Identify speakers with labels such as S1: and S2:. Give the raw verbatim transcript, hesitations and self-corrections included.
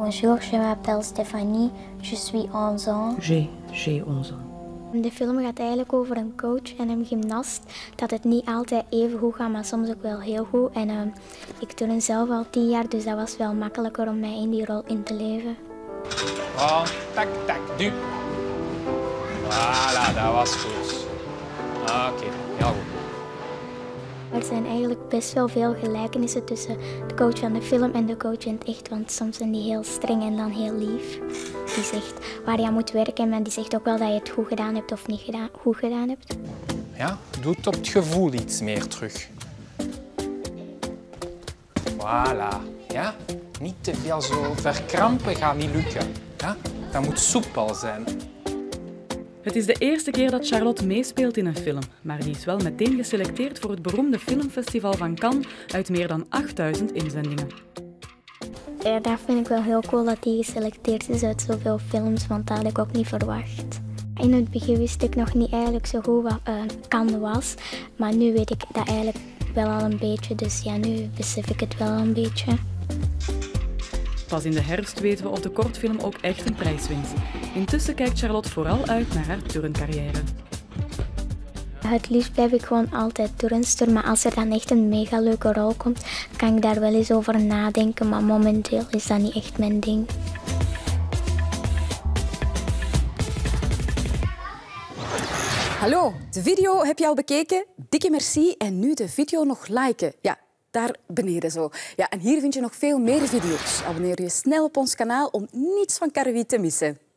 S1: Bonjour, je m'appelle Stéphanie, je suis onze ans.
S2: J'ai, j'ai onze ans.
S1: De film gaat eigenlijk over een coach en een gymnast. Dat het niet altijd even goed gaat, maar soms ook wel heel goed. En uh, ik turn zelf al tien jaar, dus dat was wel makkelijker om mij in die rol in te leven.
S3: Oh, tak, tak, du. Voilà, dat was goed. Oké, okay, heel goed.
S1: Er zijn eigenlijk best wel veel gelijkenissen tussen de coach van de film en de coach in het echt. Want soms zijn die heel streng en dan heel lief. Die zegt waar je aan moet werken, maar die zegt ook wel dat je het goed gedaan hebt of niet gedaan, goed gedaan hebt.
S3: Ja, doe het op het gevoel iets meer terug. Voilà. Ja? Niet te veel zo verkrampen gaat niet lukken. Ja? Dat moet soepel zijn.
S2: Het is de eerste keer dat Charlotte meespeelt in een film, maar die is wel meteen geselecteerd voor het beroemde filmfestival van Cannes uit meer dan achtduizend inzendingen.
S1: Ja, dat vind ik wel heel cool dat die geselecteerd is uit zoveel films, want dat had ik ook niet verwacht. In het begin wist ik nog niet eigenlijk zo goed wat uh, Cannes was, maar nu weet ik dat eigenlijk wel al een beetje, dus ja, nu besef ik het wel een beetje.
S2: Pas in de herfst weten we of de kortfilm ook echt een prijs wint. Intussen kijkt Charlotte vooral uit naar haar turncarrière.
S1: Het liefst blijf ik gewoon altijd turnster, maar als er dan echt een mega leuke rol komt, kan ik daar wel eens over nadenken, maar momenteel is dat niet echt mijn ding.
S4: Hallo, de video heb je al bekeken? Dikke merci en nu de video nog liken. Ja, daar beneden zo. Ja, en hier vind je nog veel meer video's. Abonneer je snel op ons kanaal om niets van Karrewei te missen.